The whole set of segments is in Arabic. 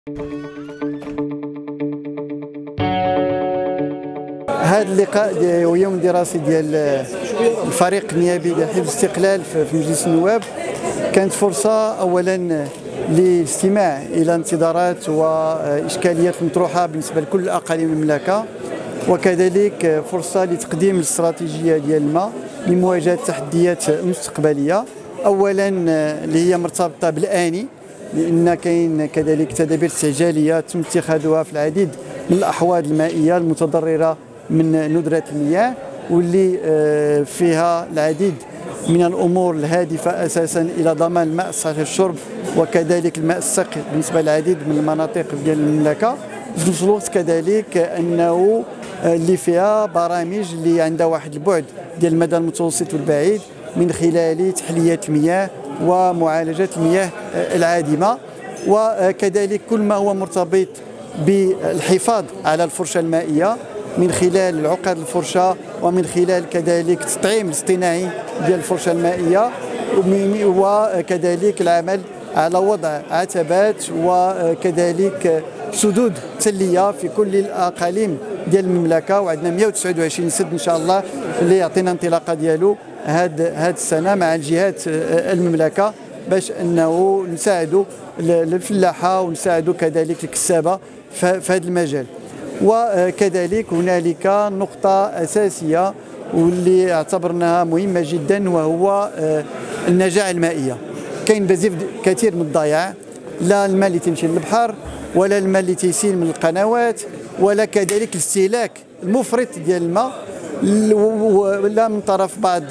هذا اللقاء ويوم دراسي ديال الفريق النيابي لحفظ الاستقلال في مجلس النواب كانت فرصة أولا للاستماع إلى انتظارات وإشكاليات مطروحة بالنسبة لكل أقاليم المملكة، وكذلك فرصة لتقديم الاستراتيجية ديال الماء لمواجهة تحديات مستقبلية، أولا اللي هي مرتبطة بالآني، لأن كاين كذلك تدابير استعجالية تم اتخاذها في العديد من الأحواض المائية المتضررة من ندرة المياه، واللي فيها العديد من الأمور الهادفة أساسا إلى ضمان الماء الصالح للشرب وكذلك الماء السقي بالنسبة للعديد من المناطق ديال المملكة. في نفس الوقت كذلك أنه اللي فيها برامج اللي عندها واحد البعد ديال المدى المتوسط والبعيد من خلال تحلية المياه ومعالجة المياه العادمة، وكذلك كل ما هو مرتبط بالحفاظ على الفرشة المائية من خلال العقد الفرشة ومن خلال كذلك التطعيم الاصطناعي ديال الفرشة المائية، وكذلك العمل على وضع عتبات وكذلك سدود تلية في كل الأقاليم ديال المملكة، وعندنا 129 سد إن شاء الله اللي يعطينا انطلاقة ديالو هاد السنة مع الجهات المملكة باش أنه نساعدوا الفلاحة ونساعدوا كذلك الكسابة في هذا المجال. وكذلك هنالك نقطة أساسية واللي اعتبرناها مهمة جدا وهو النجاعة المائية. كاين بزاف كثير من الضياع، لا الماء اللي تمشي للبحر ولا الماء اللي تيسيل من القنوات ولا كذلك الاستهلاك المفرط ديال الماء لا من طرف بعض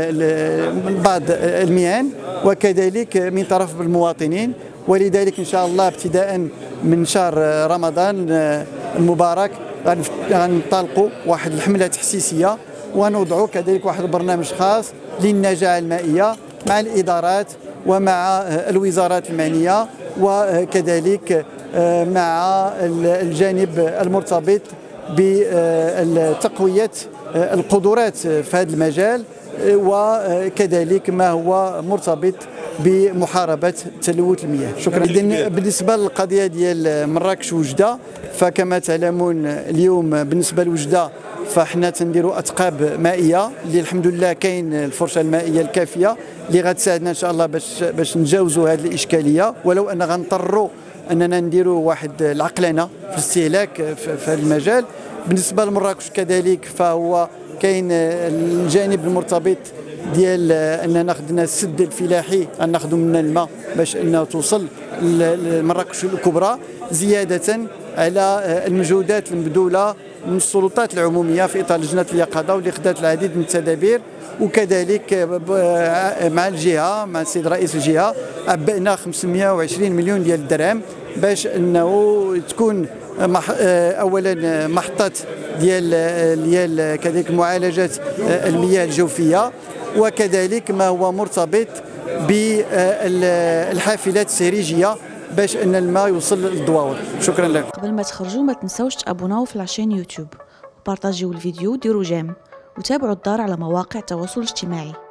المهن وكذلك من طرف المواطنين. ولذلك إن شاء الله ابتداء من شهر رمضان المبارك غنطلقوا واحد الحملة تحسيسية ونوضعوا كذلك واحد البرنامج خاص للنجاعة المائية مع الإدارات ومع الوزارات المعنية وكذلك مع الجانب المرتبط بتقوية القدرات في هذا المجال، وكذلك ما هو مرتبط بمحاربة تلوث المياه. شكرا. بالنسبة للقضية ديال مراكش وجدة، فكما تعلمون اليوم بالنسبة لوجدة فاحنا تنديروا أثقاب مائية اللي الحمد لله كاين الفرشة المائية الكافية اللي غتساعدنا إن شاء الله باش نتجاوزوا هذه الإشكالية، ولو أن غنضطروا أننا نديروا واحد العقلنة في الاستهلاك في هذا المجال. بالنسبة لمراكش كذلك فهو كاين الجانب المرتبط ديال أننا خدنا السد الفلاحي أن ناخذ من الماء باش أنه توصل لمراكش الكبرى، زيادة على المجهودات المبذولة من السلطات العمومية في إطار لجنة اليقظة واللي خدات العديد من التدابير، وكذلك مع الجهة مع السيد رئيس الجهة عبأنا 520 مليون ديال الدرهم باش أنه تكون اولا محطات ديال كذلك معالجه المياه الجوفيه، وكذلك ما هو مرتبط بالحافلات السريجيه باش ان الماء يوصل للدواور. شكرا لكم. قبل ما تخرجوا ما تنسوش تابوناو في العشان يوتيوب وبارطاجيو الفيديو وديروا جيم وتابعوا الدار على مواقع التواصل الاجتماعي.